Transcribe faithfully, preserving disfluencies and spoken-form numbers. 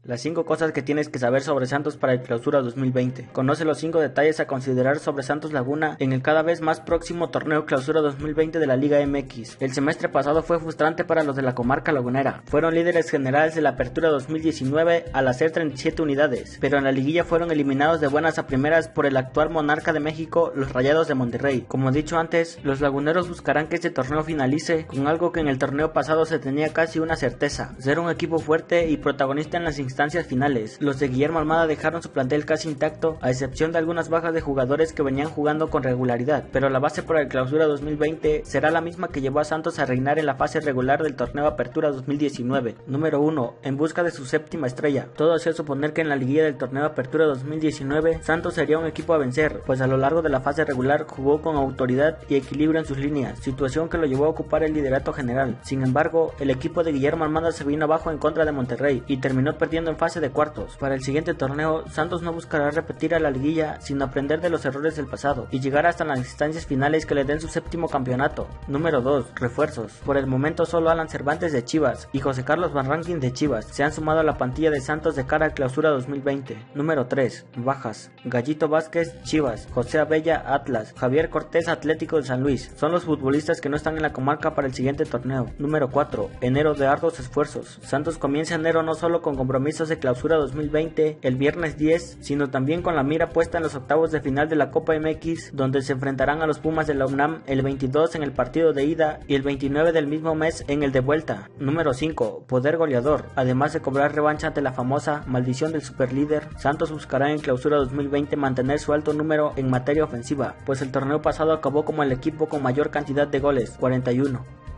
Las cinco cosas que tienes que saber sobre Santos para el Clausura dos mil veinte. Conoce los cinco detalles a considerar sobre Santos Laguna en el cada vez más próximo torneo Clausura dos mil veinte de la Liga M X. El semestre pasado fue frustrante para los de la comarca lagunera. Fueron líderes generales de la Apertura dos mil diecinueve al hacer treinta y siete unidades, pero en la liguilla fueron eliminados de buenas a primeras por el actual monarca de México, los Rayados de Monterrey. Como dicho antes, los laguneros buscarán que este torneo finalice con algo que en el torneo pasado se tenía casi una certeza: ser un equipo fuerte y protagonista en las instancias finales. Los de Guillermo Almada dejaron su plantel casi intacto, a excepción de algunas bajas de jugadores que venían jugando con regularidad, pero la base para el Clausura dos mil veinte será la misma que llevó a Santos a reinar en la fase regular del torneo Apertura dos mil diecinueve. Número uno. En busca de su séptima estrella. Todo hacía suponer que en la liguilla del torneo Apertura dos mil diecinueve Santos sería un equipo a vencer, pues a lo largo de la fase regular jugó con autoridad y equilibrio en sus líneas, situación que lo llevó a ocupar el liderato general. Sin embargo, el equipo de Guillermo Almada se vino abajo en contra de Monterrey y terminó perdiendo en fase de cuartos. Para el siguiente torneo, Santos no buscará repetir a la liguilla, sino aprender de los errores del pasado y llegar hasta las instancias finales que le den su séptimo campeonato. Número dos. Refuerzos. Por el momento solo Alan Cervantes de Chivas y José Carlos Van Rankin de Chivas se han sumado a la plantilla de Santos de cara al Clausura dos mil veinte. Número tres. Bajas. Gallito Vázquez, Chivas; José Abella, Atlas; Javier Cortés, Atlético de San Luis. Son los futbolistas que no están en la comarca para el siguiente torneo. Número cuatro. Enero de arduos esfuerzos. Santos comienza enero no solo con compromisos de Clausura dos mil veinte el viernes diez, sino también con la mira puesta en los octavos de final de la Copa M X, donde se enfrentarán a los Pumas de la UNAM el veintidós en el partido de ida y el veintinueve del mismo mes en el de vuelta. Número cinco. Poder goleador. Además de cobrar revancha ante la famosa maldición del superlíder, Santos buscará en Clausura dos mil veinte mantener su alto número en materia ofensiva, pues el torneo pasado acabó como el equipo con mayor cantidad de goles, cuarenta y uno.